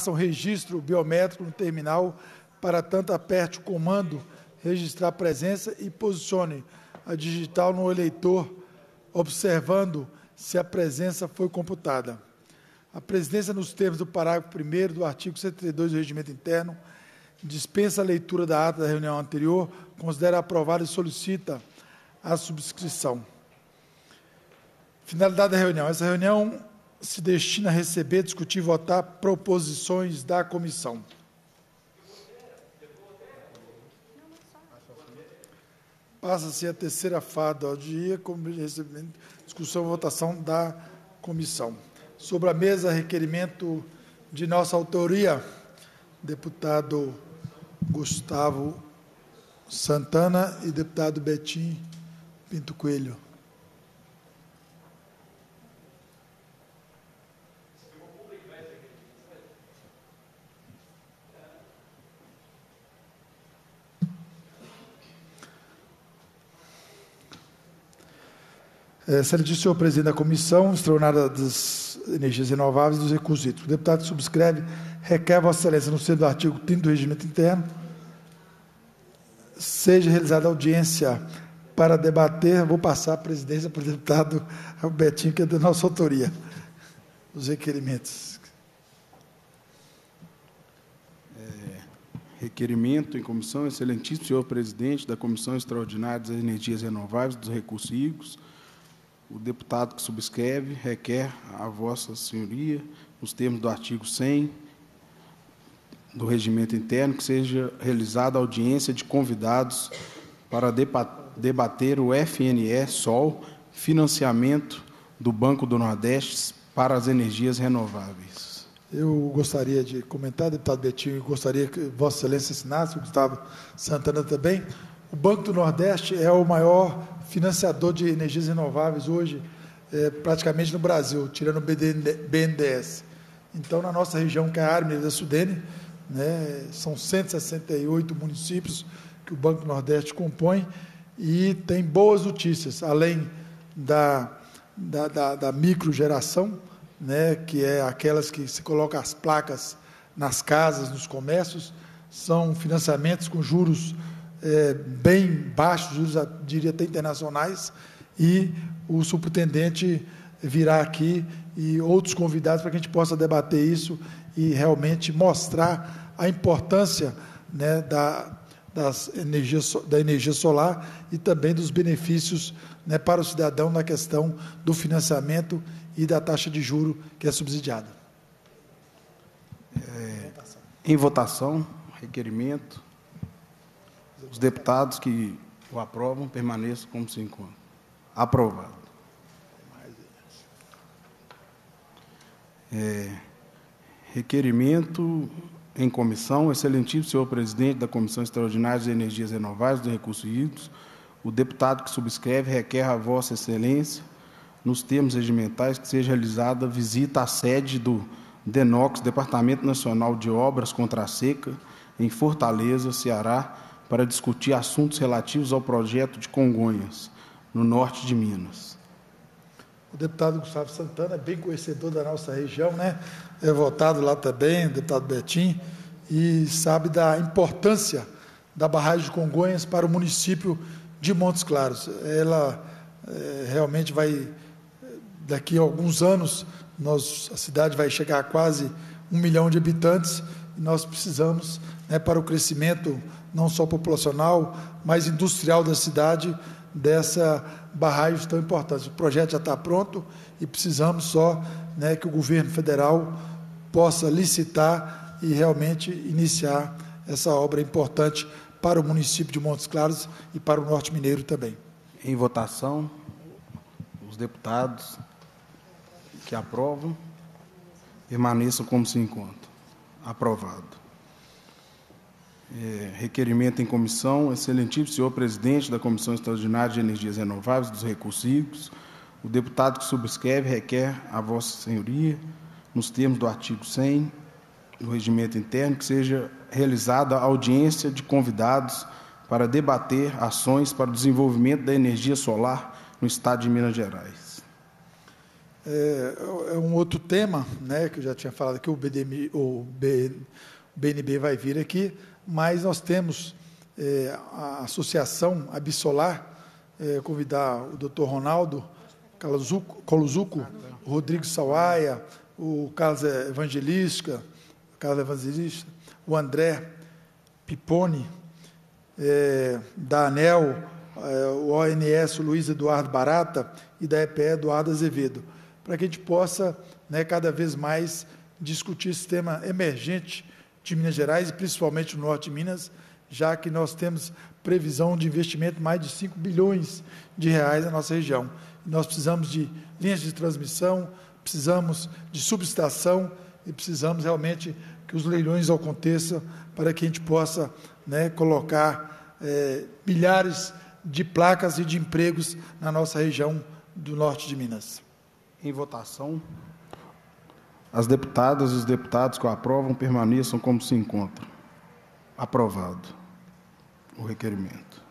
um registro biométrico no terminal, para tanto aperte o comando registrar a presença e posicione a digital no eleitor, observando se a presença foi computada. A presidência, nos termos do parágrafo 1º do artigo 132 do Regimento Interno, dispensa a leitura da ata da reunião anterior, considera aprovada e solicita a subscrição. Finalidade da reunião. Essa reunião se destina a receber, discutir e votar proposições da comissão. Passa-se a terceira fase do dia, como recebimento, discussão e votação da comissão. Sobre a mesa, requerimento de nossa autoria, deputado Gustavo Santana e deputado Betim Pinto Coelho. Excelentíssimo senhor presidente da Comissão Extraordinária das Energias Renováveis e dos Recursos Hídricos, o deputado que subscreve requer Vossa Excelência, no centro do artigo 30 do Regimento Interno, seja realizada audiência para debater, vou passar a presidência para o deputado Betinho, que é da nossa autoria, os requerimentos. Requerimento em comissão, excelentíssimo senhor presidente da Comissão Extraordinária das Energias Renováveis e dos Recursos Hídricos, o deputado que subscreve requer a Vossa Senhoria, nos termos do artigo 100 do Regimento Interno, que seja realizada audiência de convidados para debater o FNE-SOL, financiamento do Banco do Nordeste para as energias renováveis. Eu gostaria de comentar, deputado Betinho, gostaria que Vossa Excelência assinasse, o Gustavo Santana também. O Banco do Nordeste é o maior financiador de energias renováveis hoje, praticamente no Brasil, tirando o BNDES. Então, na nossa região, que é a área mineira da Sudene, né, são 168 municípios que o Banco do Nordeste compõe, e tem boas notícias, além da microgeração, né, que é aquelas que se colocam as placas nas casas, nos comércios, são financiamentos com juros bem baixos, juros, diria até internacionais, e o superintendente virá aqui e outros convidados para que a gente possa debater isso e realmente mostrar a importância, né, da energia solar e também dos benefícios, né, para o cidadão na questão do financiamento e da taxa de juro que é subsidiada. Em votação, requerimento. Os deputados que o aprovam permaneçam como se encontram. Aprovado. Requerimento em comissão. Excelentíssimo senhor presidente da Comissão Extraordinária de Energias Renováveis e dos Recursos Hídricos, o deputado que subscreve requer a Vossa Excelência, nos termos regimentais, que seja realizada visita à sede do DENOX, Departamento Nacional de Obras contra a Seca, em Fortaleza, Ceará, para discutir assuntos relativos ao projeto de Congonhas, no norte de Minas. O deputado Gustavo Santana é bem conhecedor da nossa região, né? É votado lá também, o deputado Betim, e sabe da importância da barragem de Congonhas para o município de Montes Claros. Ela realmente vai, daqui a alguns anos, a cidade vai chegar a quase 1 milhão de habitantes, e nós precisamos, né, para o crescimento não só populacional, mas industrial da cidade, dessa barragem tão importante. O projeto já está pronto e precisamos só, né, que o governo federal possa licitar e realmente iniciar essa obra importante para o município de Montes Claros e para o Norte Mineiro também. Em votação, os deputados que aprovam permaneçam como se encontram. Aprovado. Requerimento em comissão. Excelentíssimo senhor presidente da Comissão Extraordinária de Energias Renováveis e dos Recursos Hídricos, o deputado que subscreve requer a Vossa Senhoria, nos termos do artigo 100 do Regimento Interno, que seja realizada audiência de convidados para debater ações para o desenvolvimento da energia solar no Estado de Minas Gerais. é um outro tema, né, que eu já tinha falado que o BNB vai vir aqui, mas nós temos a Associação Absolar, convidar o doutor Ronaldo Coluzuco, o Rodrigo Sawaia, o Carlos Evangelista, o André Pipone, da ANEL, o ONS, o Luiz Eduardo Barata, e da EPE, Eduardo Azevedo, para que a gente possa, né, cada vez mais discutir esse tema emergente de Minas Gerais, e principalmente no norte de Minas, já que nós temos previsão de investimento de mais de 5 bilhões de reais na nossa região. Nós precisamos de linhas de transmissão, precisamos de subestação e precisamos realmente que os leilões aconteçam para que a gente possa, né, colocar milhares de placas e de empregos na nossa região do norte de Minas. Em votação, as deputadas e os deputados que o aprovam permaneçam como se encontram. Aprovado o requerimento.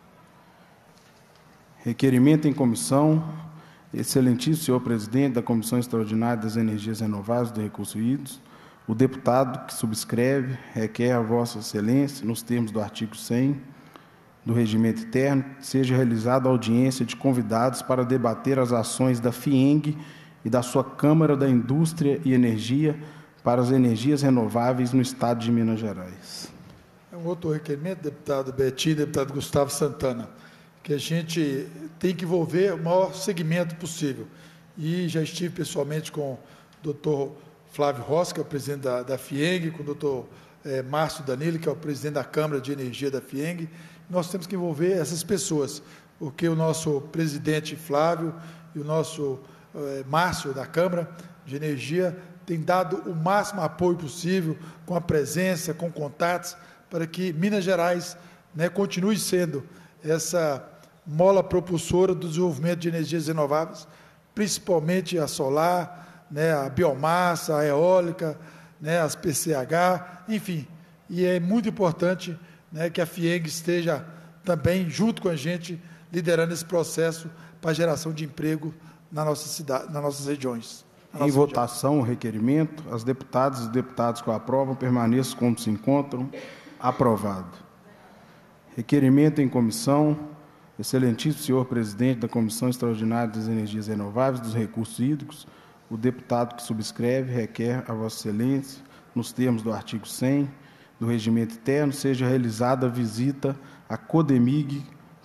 Requerimento em comissão. Excelentíssimo senhor presidente da Comissão Extraordinária das Energias Renováveis e dos Recursos Hídricos, o deputado que subscreve requer a vossa excelência, nos termos do artigo 100 do regimento interno, seja realizada audiência de convidados para debater as ações da FIENG e da sua Câmara da Indústria e Energia para as energias renováveis no Estado de Minas Gerais. É um outro requerimento, deputado Betinho, deputado Gustavo Santana, que a gente tem que envolver o maior segmento possível. E já estive pessoalmente com o doutor Flávio Rossi, que é o presidente da FIENG, com o doutor Márcio Danilo, que é o presidente da Câmara de Energia da FIENG. Nós temos que envolver essas pessoas, porque o nosso presidente Flávio e o nosso Márcio da Câmara de Energia têm dado o máximo apoio possível, com a presença, com contatos, para que Minas Gerais, né, continue sendo essa mola propulsora do desenvolvimento de energias renováveis, principalmente a solar, né, a biomassa, a eólica, né, as PCH, enfim. E é muito importante, né, que a FIENG esteja também junto com a gente, liderando esse processo para a geração de emprego na nossa cidade, nas nossas regiões. Em votação, o requerimento. As deputadas e os deputados que o aprovam permaneçam como se encontram. Aprovado. Requerimento em comissão. Excelentíssimo senhor presidente da Comissão Extraordinária das Energias Renováveis e dos Recursos Hídricos, o deputado que subscreve requer a vossa excelência, nos termos do artigo 100 do regimento interno, seja realizada a visita à CODEMIG,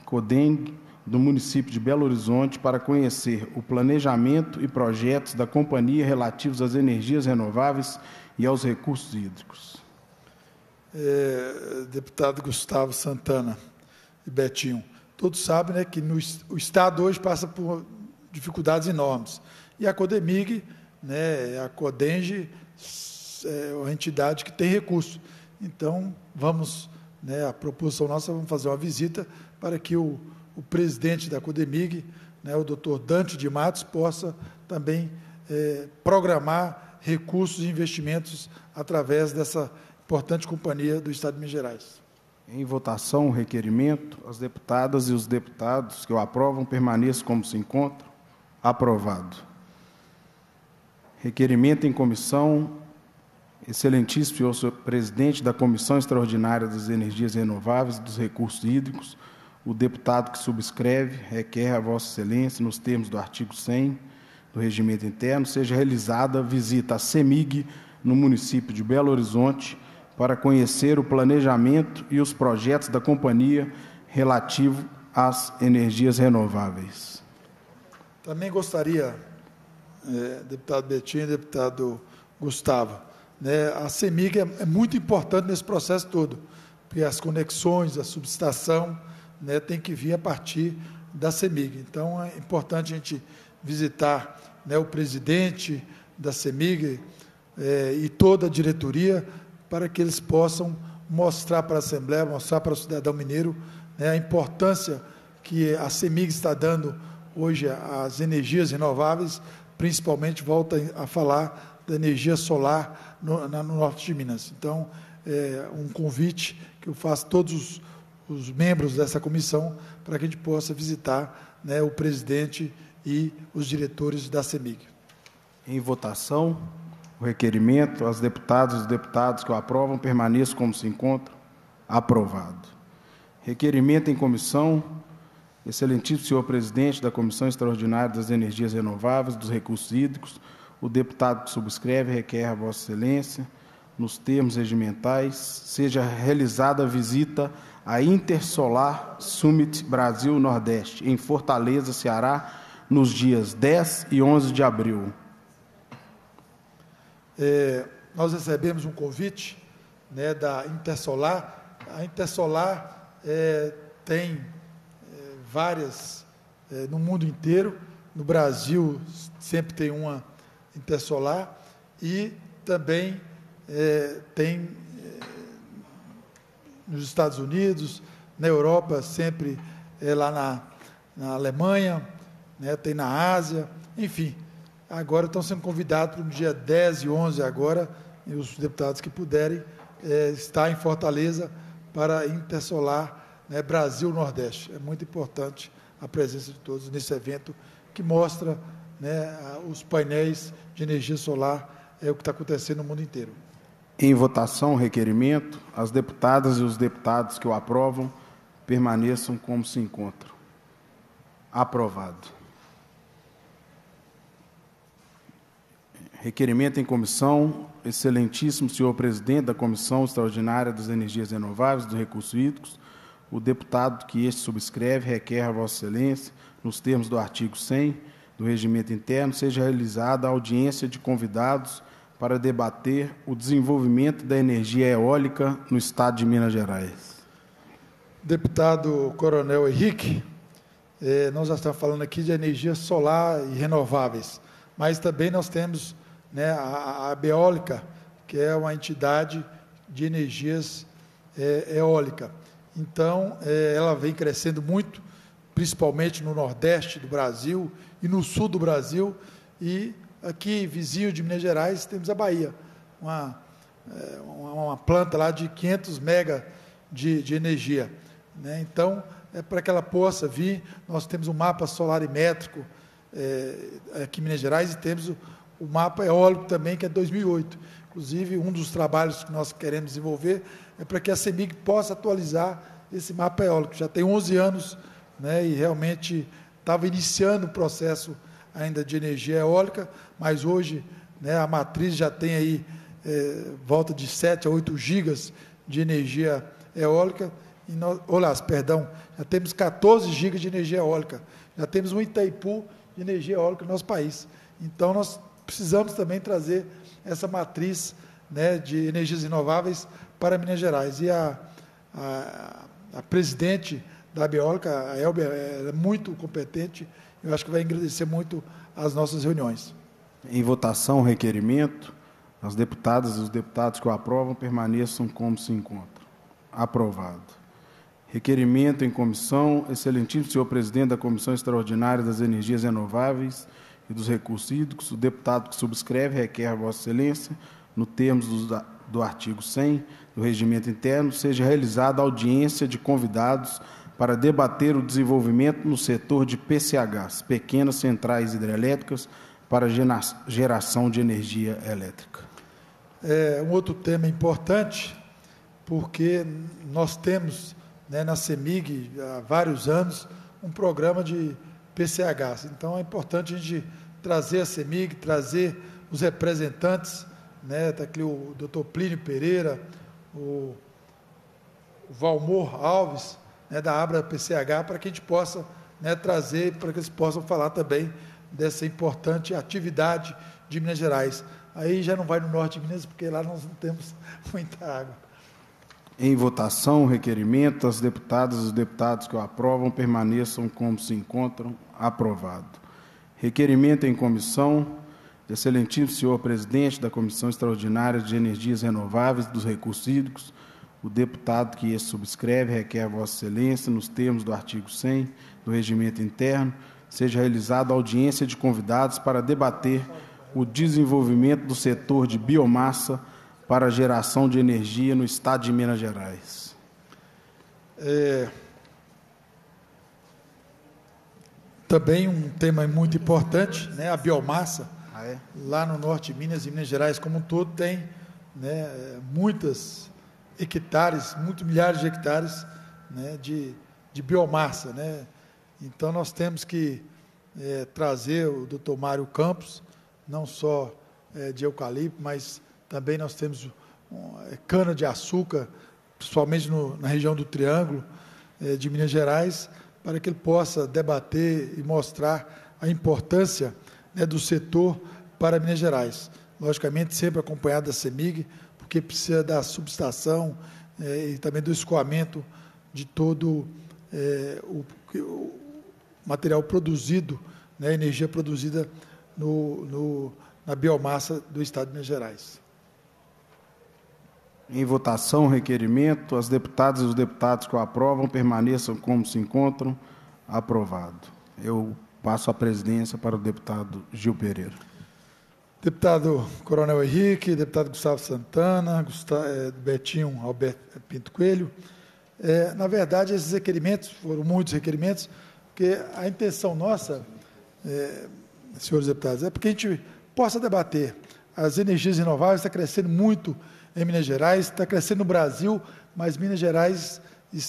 do município de Belo Horizonte, para conhecer o planejamento e projetos da companhia relativos às energias renováveis e aos recursos hídricos. Deputado Gustavo Santana e Betinho, todos sabem, né, que o Estado hoje passa por dificuldades enormes. E a CODEMIG, né, a CODENGE, é uma entidade que tem recursos. Então, vamos, né, a proposição nossa, vamos fazer uma visita para que o presidente da CODEMIG, né, o doutor Dante de Matos, possa também programar recursos e investimentos através dessa importante companhia do Estado de Minas Gerais. Em votação, o requerimento. As deputadas e os deputados que o aprovam permaneçam como se encontram. Aprovado. Requerimento em comissão. Excelentíssimo senhor presidente da Comissão Extraordinária das Energias Renováveis e dos Recursos Hídricos, o deputado que subscreve requer a vossa excelência, nos termos do artigo 100 do regimento interno, seja realizada visita à CEMIG no município de Belo Horizonte para conhecer o planejamento e os projetos da companhia relativo às energias renováveis. Também gostaria, deputado Betinho, deputado Gustavo, né, a CEMIG é muito importante nesse processo todo, porque as conexões, a subestação, né, tem que vir a partir da CEMIG. Então, é importante a gente visitar, né, o presidente da CEMIG e toda a diretoria, para que eles possam mostrar para a Assembleia, mostrar para o cidadão mineiro, né, a importância que a CEMIG está dando hoje às energias renováveis, principalmente, volta a falar da energia solar no norte de Minas. Então, um convite que eu faço a todos os membros dessa comissão para que a gente possa visitar, né, o presidente e os diretores da CEMIG. Em votação, o requerimento. As deputadas e os deputados que o aprovam permaneçam como se encontram. Aprovado. Requerimento em comissão. Excelentíssimo senhor presidente da Comissão Extraordinária das Energias Renováveis, dos Recursos Hídricos, o deputado que subscreve requer a Vossa Excelência, nos termos regimentais, seja realizada a visita à Intersolar Summit Brasil Nordeste, em Fortaleza, Ceará, nos dias 10 e 11 de abril. Nós recebemos um convite, né, da Intersolar. A Intersolar tem várias no mundo inteiro. No Brasil sempre tem uma Intersolar e também tem nos Estados Unidos, na Europa sempre lá na Alemanha, né, tem na Ásia, enfim. Agora estão sendo convidados no dia 10 e 11 agora, e os deputados que puderem estar em Fortaleza para a Intersolar, né, Brasil Nordeste. É muito importante a presença de todos nesse evento que mostra, né, os painéis de energia solar, o que está acontecendo no mundo inteiro. Em votação, o requerimento. As deputadas e os deputados que o aprovam permaneçam como se encontram. Aprovado. Requerimento em comissão. Excelentíssimo senhor presidente da Comissão Extraordinária das Energias Renováveis e dos Recursos Hídricos, o deputado que este subscreve requer a Vossa Excelência, nos termos do artigo 100 do Regimento Interno, seja realizada a audiência de convidados para debater o desenvolvimento da energia eólica no Estado de Minas Gerais. Deputado Coronel Henrique, nós já estamos falando aqui de energia solar e renováveis, mas também nós temos, né, a Beólica, que é uma entidade de energias eólica. Então, ela vem crescendo muito, principalmente no Nordeste do Brasil e no Sul do Brasil, e aqui, vizinho de Minas Gerais, temos a Bahia, uma planta lá de 500 mega de energia, né? Então, para que ela possa vir, nós temos um mapa solarimétrico aqui em Minas Gerais e temos o mapa eólico também, que é 2008. Inclusive, um dos trabalhos que nós queremos desenvolver é para que a CEMIG possa atualizar esse mapa eólico. Já tem 11 anos, né, e realmente estava iniciando o processo ainda de energia eólica, mas hoje, né, a matriz já tem aí volta de 7 a 8 gigas de energia eólica, e nós, já temos 14 gigas de energia eólica, já temos um Itaipu de energia eólica no nosso país. Então, nós precisamos também trazer essa matriz, né, de energias renováveis para Minas Gerais. E a presidente da Beólica, a Elber, é muito competente, eu acho que vai engrandecer muito as nossas reuniões. Em votação, o requerimento. As deputadas e os deputados que o aprovam permaneçam como se encontram. Aprovado. Requerimento em comissão. Excelentíssimo senhor presidente da Comissão Extraordinária das Energias Renováveis e dos Recursos Hídricos, o deputado que subscreve requer a Vossa Excelência, no termos do artigo 100 do Regimento Interno, seja realizada audiência de convidados para debater o desenvolvimento no setor de PCHs, pequenas centrais hidrelétricas, para geração de energia elétrica. Um outro tema importante, porque nós temos, né, na CEMIG, há vários anos, um programa de PCHs. Então, é importante a gente trazer a CEMIG, trazer os representantes, né, está aqui o doutor Plínio Pereira, o Valmor Alves, né, da Abra PCH, para que a gente possa, né, trazer, para que eles possam falar também dessa importante atividade de Minas Gerais. Aí já não vai no norte de Minas, porque lá nós não temos muita água. Em votação, o requerimento. As deputadas e os deputados que o aprovam permaneçam como se encontram. Aprovado. Requerimento em comissão. Excelentíssimo senhor presidente da Comissão Extraordinária de Energias Renováveis e dos Recursos Hídricos, o deputado que este subscreve requer a Vossa Excelência, nos termos do artigo 100 do Regimento Interno, seja realizada audiência de convidados para debater o desenvolvimento do setor de biomassa para a geração de energia no Estado de Minas Gerais. Também um tema muito importante, né, a biomassa. Lá no norte de Minas e Minas Gerais como um todo tem, né, muitos milhares de hectares, né, de biomassa, né? Então nós temos que trazer o Dr. Mário Campos, não só de eucalipto, mas também nós temos cana-de-açúcar, principalmente na região do Triângulo de Minas Gerais, para que ele possa debater e mostrar a importância, né, do setor para Minas Gerais. Logicamente, sempre acompanhado da CEMIG, porque precisa da subestação e também do escoamento de todo o material produzido, né, energia produzida na biomassa do Estado de Minas Gerais. Em votação, requerimento. As deputadas e os deputados que o aprovam permaneçam como se encontram. Aprovado. Eu passo a presidência para o deputado Gil Pereira. Deputado Coronel Henrique, deputado Gustavo Santana, Betinho Alberto Pinto Coelho. Na verdade, esses requerimentos, foram muitos requerimentos, porque a intenção nossa, senhores deputados, é porque a gente possa debater. As energias renováveis estão crescendo muito em Minas Gerais, está crescendo no Brasil, mas Minas Gerais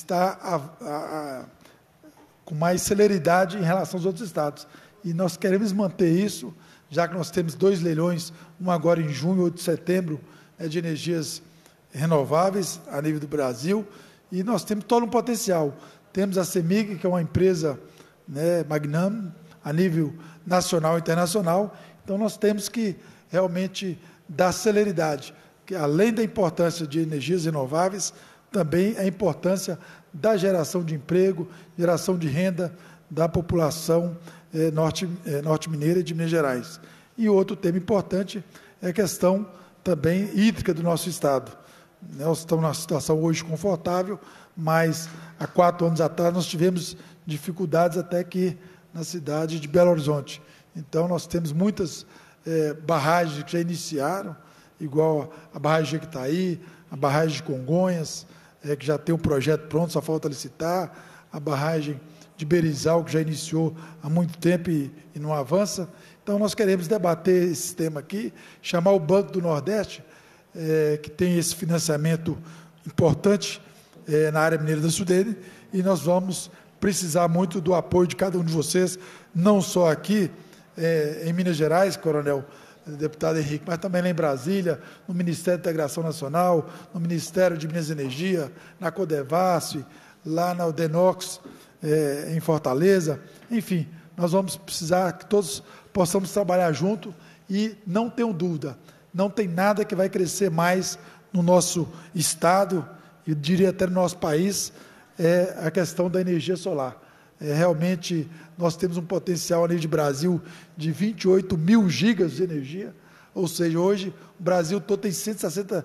está com mais celeridade em relação aos outros estados. E nós queremos manter isso, já que nós temos 2 leilões, um agora em junho, outro em setembro, de energias renováveis a nível do Brasil, e nós temos todo um potencial. Temos a CEMIG, que é uma empresa, né, magnânima, a nível nacional e internacional, então nós temos que realmente dar celeridade, que além da importância de energias renováveis, também a importância da geração de emprego, geração de renda da população norte-mineira e de Minas Gerais. E outro tema importante é a questão também hídrica do nosso Estado. Nós estamos numa situação hoje confortável, mas há 4 anos atrás nós tivemos dificuldades até aqui na cidade de Belo Horizonte. Então, nós temos muitas barragens que já iniciaram, igual a barragem de Jequitaí, a barragem de Congonhas, que já tem um projeto pronto, só falta licitar, a barragem de Berizal, que já iniciou há muito tempo e não avança. Então, nós queremos debater esse tema aqui, chamar o Banco do Nordeste, que tem esse financiamento importante na área mineira da Sudene, e nós vamos precisar muito do apoio de cada um de vocês, não só aqui em Minas Gerais, Coronel, deputado Henrique, mas também lá em Brasília, no Ministério da Integração Nacional, no Ministério de Minas e Energia, na Codevasf, lá na Udenox, em Fortaleza. Enfim, nós vamos precisar que todos possamos trabalhar junto e não tenham dúvida, não tem nada que vai crescer mais no nosso Estado, eu diria até no nosso país, a questão da energia solar. Realmente, nós temos um potencial a nível de Brasil de 28 mil gigas de energia, ou seja, hoje o Brasil todo tem 160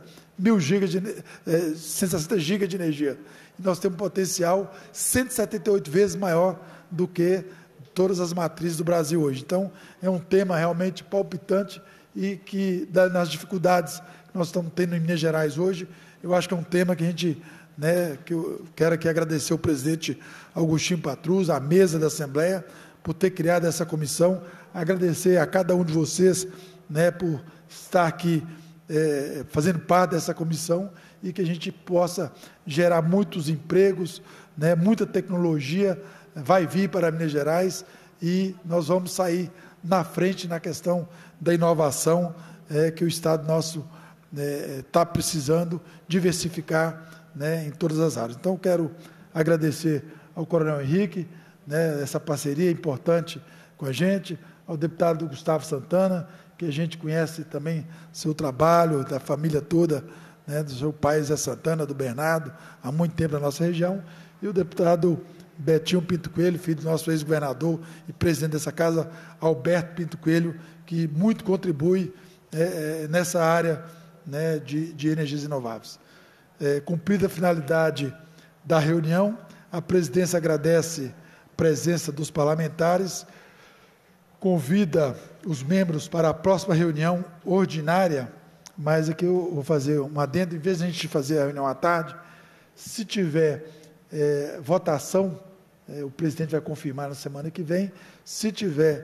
gigas de energia. E nós temos um potencial 178 vezes maior do que todas as matrizes do Brasil hoje. Então, é um tema realmente palpitante e que, nas dificuldades que nós estamos tendo em Minas Gerais hoje, eu acho que é um tema que a gente, que eu quero aqui agradecer ao presidente Augustinho Patrus, à mesa da Assembleia, por ter criado essa comissão, agradecer a cada um de vocês, por estar aqui fazendo parte dessa comissão e que a gente possa gerar muitos empregos, muita tecnologia vai vir para Minas Gerais e nós vamos sair na frente na questão da inovação que o Estado nosso está precisando diversificar em todas as áreas. Então, quero agradecer ao Coronel Henrique, essa parceria importante com a gente, ao deputado Gustavo Santana, que a gente conhece também seu trabalho, da família toda, do seu pai Zé Santana, do Bernardo, há muito tempo na nossa região, e o deputado Betinho Pinto Coelho, filho do nosso ex-governador e presidente dessa casa, Alberto Pinto Coelho, que muito contribui nessa área de energias renováveis. Cumprida a finalidade da reunião, a presidência agradece a presença dos parlamentares, convida os membros para a próxima reunião ordinária, mas aqui eu vou fazer um adendo, em vez de a gente fazer a reunião à tarde, se tiver votação, o presidente vai confirmar na semana que vem, se tiver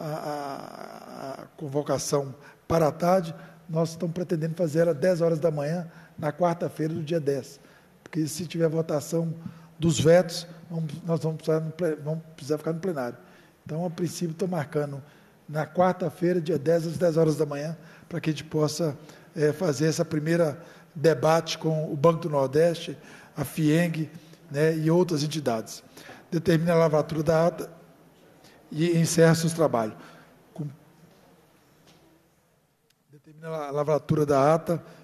a convocação para a tarde, nós estamos pretendendo fazer ela às 10 horas da manhã, na quarta-feira do dia 10. Porque se tiver votação dos vetos, nós vamos precisar ficar no plenário. Então, a princípio, estou marcando na quarta-feira, dia 10, às 10 horas da manhã, para que a gente possa fazer essa primeira debate com o Banco do Nordeste, a FIENG, né, e outras entidades. Determina a lavratura da ata e encerra seus trabalhos. Determina a lavratura da ata